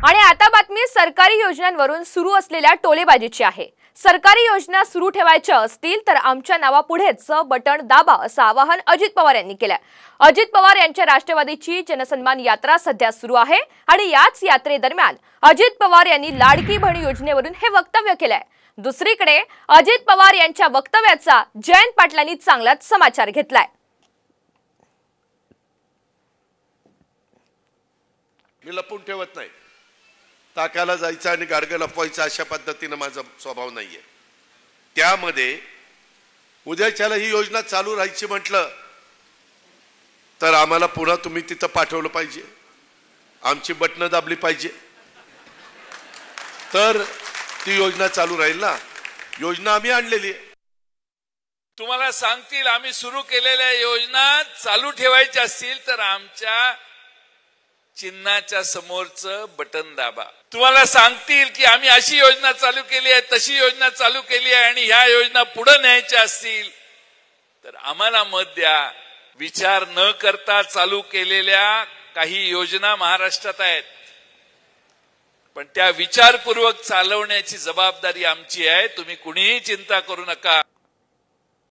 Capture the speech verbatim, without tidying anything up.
आणि आता बातमी सरकारी योजनांवरून सुरू असलेल्या टोलेबाजीची आहे। सरकारी योजना सुरू ठेवायच्या असतील तर आमच्या नावापुढेच बटन दाबा असं आवाहन अजित पवार यांनी केलं। अजित पवार यांच्या राष्ट्रवादीची जनसन्मान यात्रा सध्या सुरू आहे आणि याच यात्रेदरम्यान अजित पवार यांनी लाडकी बहीण योजनेवरून हे वक्तव्य केलंय। दुसरीकडे अजित पवार यांच्या वक्तव्याचा जयंत पाटलांनी चांगलाच समाचार घेतलाय। मी लपून ठेवत नाही, ताकाला जायचं आणि गाडगं लपवायचं अशा पद्धतीने माझा स्वभाव नाहीये। त्यामध्ये उद्याच्याला ही योजना चालू राहायची म्हटलं तर आम्हाला पुन्हा तुम्ही तिथं पाठवलं पाहिजे, आमची बटणं दाबली पाहिजे, तर ती योजना चालू राहील ना। योजना आम्ही आणलेली आहे। तुम्हाला सांगतील आम्ही सुरू केलेल्या योजना चालू ठेवायच्या असतील तर आमच्या चिन्हाच्या समोरचं बटन दाबा। तुम्हाला सांगतील की आम्ही अशी योजना चालू केली आहे, तशी योजना चालू केली आहे आणि ह्या योजना पुढे न्यायच्या असतील तर आम्हाला मत द्या। विचार न करता चालू केलेल्या काही योजना महाराष्ट्रात आहेत, पण त्या विचारपूर्वक चालवण्याची जबाबदारी आमची आहे। तुम्ही कुणीही चिंता करू नका।